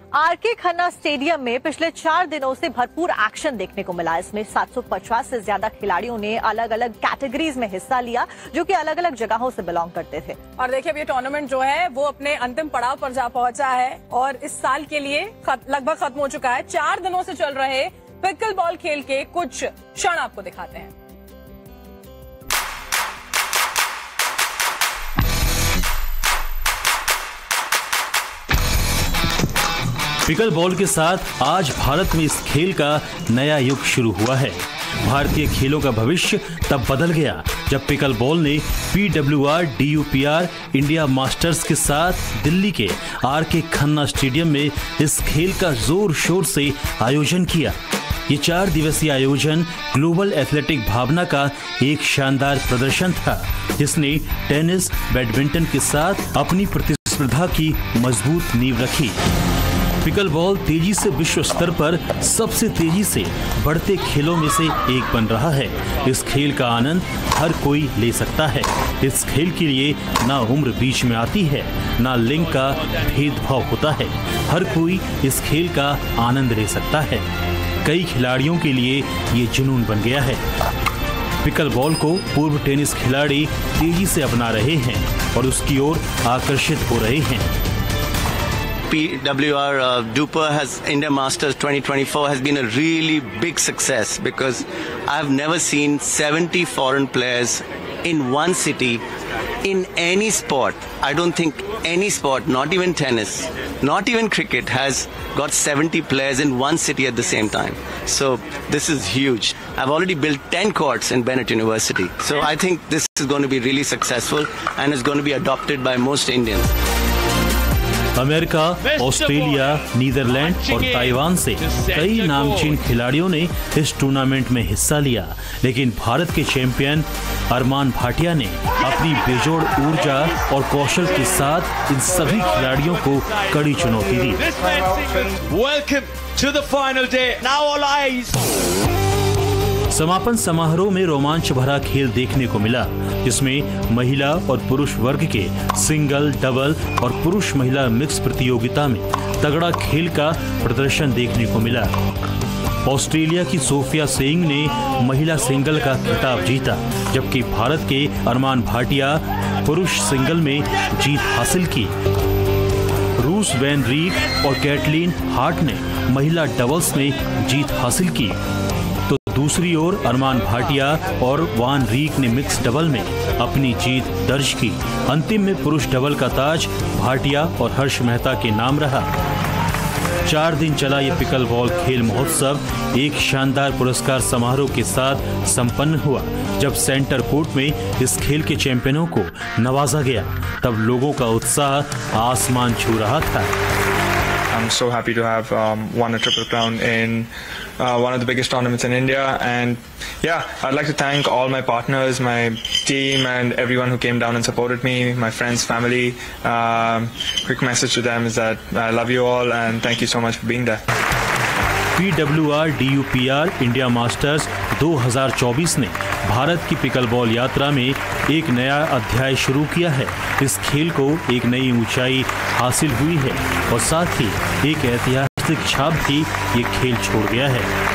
R K Khanna stadium में पिछले 4 दिनों से भरपूर एक्शन देखने को मिला। इसमें 750 से ज्यादा खिलाड़ियों ने अलग अलग कैटेगरीज में हिस्सा लिया, जो कि अलग अलग जगहों से बिलोंग करते थे। और देखिए, अब ये टूर्नामेंट जो है वो अपने अंतिम पड़ाव पर जा पहुंचा है और इस साल के लिए लगभग खत्म हो चुका है। 4 दिनों से चल रहे पिकल बॉल खेल के कुछ क्षण आपको दिखाते हैं। पिकल बॉल के साथ आज भारत में इस खेल का नया युग शुरू हुआ है। भारतीय खेलों का भविष्य तब बदल गया जब पिकल बॉल ने PWR DUPR इंडिया मास्टर्स के साथ दिल्ली के आरके खन्ना स्टेडियम में इस खेल का जोर शोर से आयोजन किया। ये 4 दिवसीय आयोजन ग्लोबल एथलेटिक भावना का एक शानदार प्रदर्शन था, जिसने टेनिस, बैडमिंटन के साथ अपनी प्रतिस्पर्धा की मजबूत नींव रखी। पिकल बॉल तेजी से विश्व स्तर पर सबसे तेजी से बढ़ते खेलों में से एक बन रहा है। इस खेल का आनंद हर कोई ले सकता है। इस खेल के लिए ना उम्र बीच में आती है, ना लिंग का भेदभाव होता है। हर कोई इस खेल का आनंद ले सकता है। कई खिलाड़ियों के लिए ये जुनून बन गया है। पिकल बॉल को पूर्व टेनिस खिलाड़ी तेजी से अपना रहे हैं और उसकी ओर आकर्षित हो रहे हैं। PWR DUPR India Masters 2024 has been a really big success because I've never seen 70 foreign players in one city in any sport. I don't think any sport, not even tennis, not even cricket, has got 70 players in one city at the same time. So this is huge. I've already built 10 courts in Bennett University. So I think this is going to be really successful and is going to be adopted by most Indians. America, Australia, Netherland और Taiwan से कई नामचीन खिलाड़ियों ने इस tournament में हिस्सा लिया, लेकिन भारत के चैंपियन अरमान भाटिया ने अपनी बेजोड़ ऊर्जा और कौशल के साथ इन सभी खिलाड़ियों को कड़ी चुनौती दी। Welcome to the final day. Now all eyes. समापन समारोह में रोमांच भरा खेल देखने को मिला, जिसमें महिला और पुरुष वर्ग के सिंगल, डबल और पुरुष महिला मिक्स प्रतियोगिता में तगड़ा खेल का प्रदर्शन देखने को मिला। ऑस्ट्रेलिया की सोफिया सेइंग ने महिला सिंगल का खिताब जीता, जबकि भारत के अरमान भाटिया पुरुष सिंगल में जीत हासिल की। रूस वैन रीक और कैटलीन हार्ट ने महिला डबल्स में जीत हासिल की, तो दूसरी ओर अरमान भाटिया और वान रीक ने मिक्स डबल में अपनी जीत दर्ज की। अंतिम में पुरुष डबल का ताज भाटिया और हर्ष मेहता के नाम रहा। 4 दिन चला ये पिकल बॉल खेल महोत्सव एक शानदार पुरस्कार समारोह के साथ संपन्न हुआ। जब सेंटर कोर्ट में इस खेल के चैंपियनों को नवाजा गया, तब लोगों का उत्साह आसमान छू रहा था। I'm so happy to have won a triple crown in one of the biggest tournaments in India, and yeah, I'd like to thank all my partners, my team, and everyone who came down and supported me, my friends, family. Quick message to them is that I love you all and thank you so much for being there. PWR DUPR India masters 2024 ने भारत की pickle ball यात्रा में एक नया अध्याय शुरू किया है। इस खेल को एक नई ऊंचाई हासिल हुई है और साथ ही एक ऐतिहासिक छाप भी ये खेल छोड़ गया है।